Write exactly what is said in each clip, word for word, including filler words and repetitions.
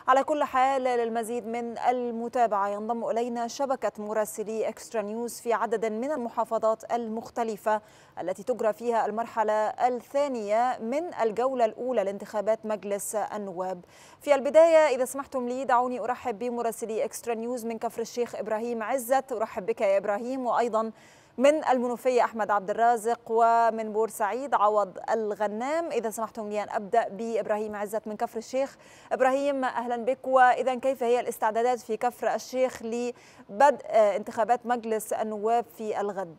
على كل حال للمزيد من المتابعة ينضم إلينا شبكة مراسلي إكسترا نيوز في عدد من المحافظات المختلفة التي تجرى فيها المرحلة الثانية من الجولة الأولى لانتخابات مجلس النواب. في البداية إذا سمحتم لي دعوني أرحب بمراسلي إكسترا نيوز من كفر الشيخ إبراهيم عزت. أرحب بك يا إبراهيم، وأيضا من المنوفية أحمد عبد الرازق، ومن بورسعيد عوض الغنام. إذا سمحتم لي أن أبدأ بإبراهيم عزت من كفر الشيخ. إبراهيم أهلا بك، وإذا كيف هي الاستعدادات في كفر الشيخ لبدء انتخابات مجلس النواب في الغد؟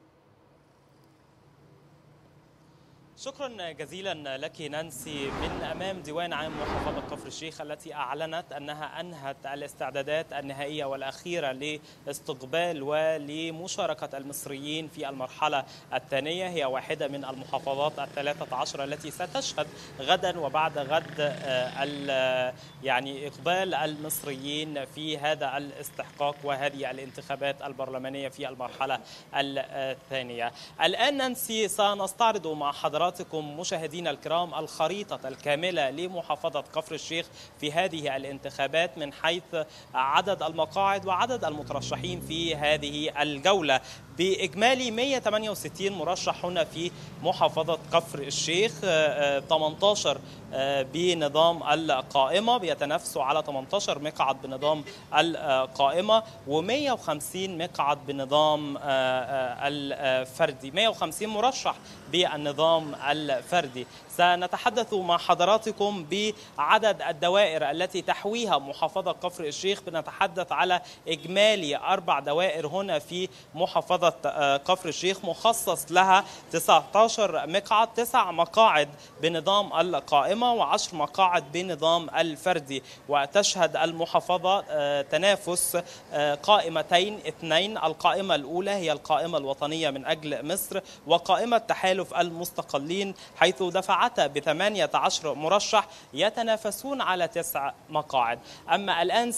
شكرا جزيلا لك نانسي. من أمام ديوان عام محافظة كفر الشيخ التي أعلنت أنها أنهت الاستعدادات النهائية والأخيرة لاستقبال ولمشاركة المصريين في المرحلة الثانية. هي واحدة من المحافظات الثلاثة عشر التي ستشهد غدا وبعد غد يعني إقبال المصريين في هذا الاستحقاق وهذه الانتخابات البرلمانية في المرحلة الثانية. الآن نانسي سنستعرض مع حضراتكم مشاهدينا الكرام الخريطة الكاملة لمحافظة كفر الشيخ في هذه الانتخابات من حيث عدد المقاعد وعدد المترشحين في هذه الجولة. بإجمالي مئة وثمانية وستين مرشح هنا في محافظة كفر الشيخ، ثمانية عشر بنظام القائمة بيتنافسوا على ثمانية عشر مقعد بنظام القائمة ومئة وخمسين مقعد بنظام الفردي، مئة وخمسين مرشح بالنظام الفردي. سنتحدث مع حضراتكم بعدد الدوائر التي تحويها محافظة كفر الشيخ. بنتحدث على إجمالي أربع دوائر هنا في محافظة كفر الشيخ مخصص لها تسعة عشر مقعد، تسع مقاعد بنظام القائمة وعشر مقاعد بنظام الفردي. وتشهد المحافظة تنافس قائمتين اثنين، القائمة الأولى هي القائمة الوطنية من أجل مصر وقائمة تحالف المستقلين، حيث دفعتا بثمانية عشر مرشح يتنافسون على تسع مقاعد. أما الآن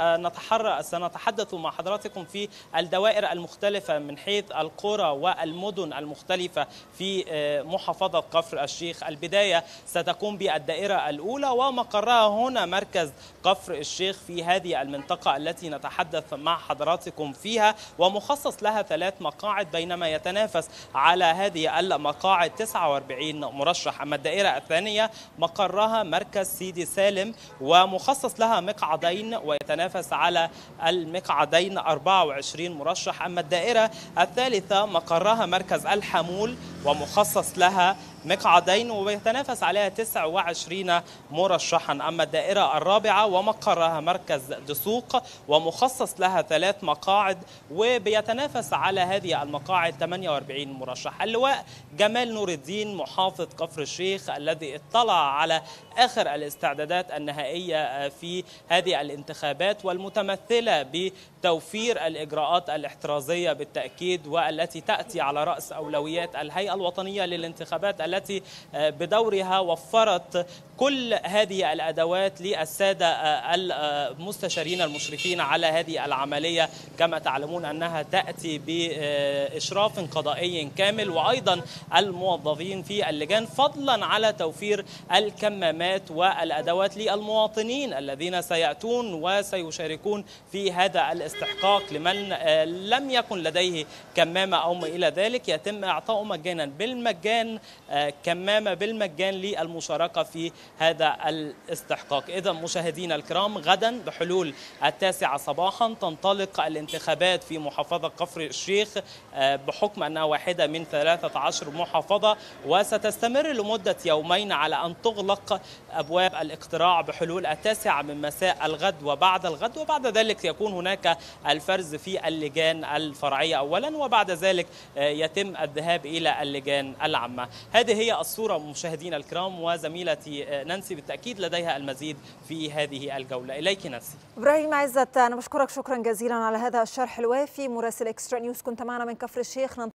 سنتحدث مع حضراتكم في الدوائر المختلفة من حيث القرى والمدن المختلفة في محافظة كفر الشيخ. البداية ستكون بالدائرة الأولى ومقرها هنا مركز كفر الشيخ في هذه المنطقة التي نتحدث مع حضراتكم فيها، ومخصص لها ثلاث مقاعد بينما يتنافس على هذه المقاعد تسعة وأربعين مرشح. أما الدائرة الثانية مقرها مركز سيدي سالم ومخصص لها مقعدين ويتنافس على المقعدين أربعة وعشرين مرشح. أما الدائرة الثالثة مقرها مركز الحمول ومخصص لها مقعدين ويتنافس عليها تسعة وعشرين مرشحا. أما الدائرة الرابعة ومقرها مركز دسوق ومخصص لها ثلاث مقاعد وبيتنافس على هذه المقاعد ثمانية وأربعين مرشح. اللواء جمال نور الدين محافظ كفر الشيخ الذي اطلع على آخر الاستعدادات النهائية في هذه الانتخابات والمتمثلة بتوفير الإجراءات الاحترازية بالتأكيد، والتي تأتي على رأس أولويات الهيئة الوطنية للانتخابات التي بدورها وفرت كل هذه الأدوات للسادة المستشارين المشرفين على هذه العملية. كما تعلمون أنها تأتي بإشراف قضائي كامل، وأيضا الموظفين في اللجان، فضلا على توفير الكمامات والأدوات للمواطنين الذين سيأتون وسيشاركون في هذا الاستحقاق. لمن لم يكن لديه كمامة أو ما إلى ذلك يتم إعطاؤه مجانا بالمجان كمامة بالمجان للمشاركة في هذا الاستحقاق. إذا مشاهدينا الكرام غدا بحلول التاسعة صباحا تنطلق الانتخابات في محافظة كفر الشيخ بحكم أنها واحدة من ثلاثة عشر محافظة، وستستمر لمدة يومين على أن تغلق أبواب الاقتراع بحلول التاسعة من مساء الغد وبعد الغد، وبعد ذلك يكون هناك الفرز في اللجان الفرعية أولا وبعد ذلك يتم الذهاب إلى اللجان العامة. هذه هي الصورة مشاهدينا الكرام، وزميلتي نانسي بالتأكيد لديها المزيد في هذه الجولة. إليك نانسي. إبراهيم عزت، أنا بشكرك شكرا جزيلا على هذا الشرح الوافي. مراسل إكسترا نيوز كنت معنا من كفر الشيخ.